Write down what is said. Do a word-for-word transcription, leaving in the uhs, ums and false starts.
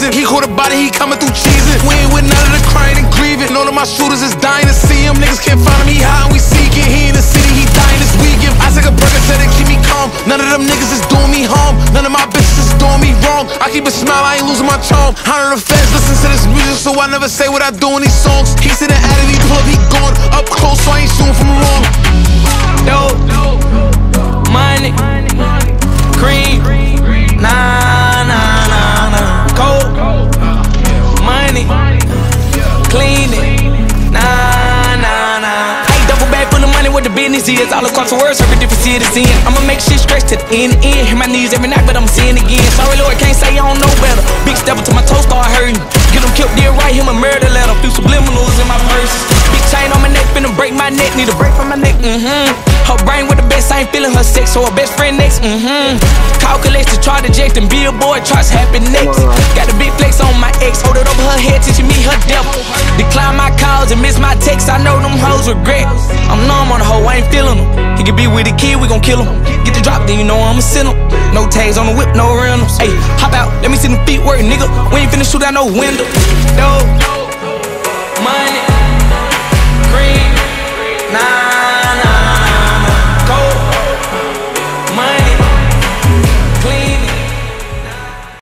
reason. He caught a body, he coming through cheesing. We ain't with none of the crying and grieving. None of my shooters is dying to see him. Niggas can't find him, he high and we seeking. He in the city, he dying this weekend. I take a Percocet and keep me calm. None of them niggas is doing me harm. None of my bitches is doing me wrong. I keep a smile, I ain't losing my charm. Hundred of fans listen to this music, so I never say what I do in these songs. He sitting at it, he pull up, he going up close, so I ain't shooting from long. Dope, money, cream, nah, nah, nah, nah. Cold, money, clean it, nah, nah, nah. I ain't double bag full of money, what the business is. All across the world, serving different cities in. I'ma make shit stretch to the end, end. Hit my knees every night, but I'm seeing again. Sorry, Lord, can't say I don't know better. Big step until my toes start hurting. Get him killed, dead right, him a murder letter. Few subliminals in my purse. Big chain on my neck, finna break my neck. Need a break from my neck, mm-hmm. Her brain with the best, I ain't feeling her sex. So her best friend next, mm-hmm. Calculates to try to eject and billboard charts happen next. Got a big flex on my ex, hold it over her head till she meet her death. Decline my calls and miss my texts, I know them hoes regret. I'm numb on the hoe, I ain't feeling them. He can be with the kid, we gon' kill him. Get the drop, then you know I'ma send him. No tags on the whip, no rentals. Ayy, hop out, let me see them feet work, nigga. We ain't finna shoot out no window. Dope.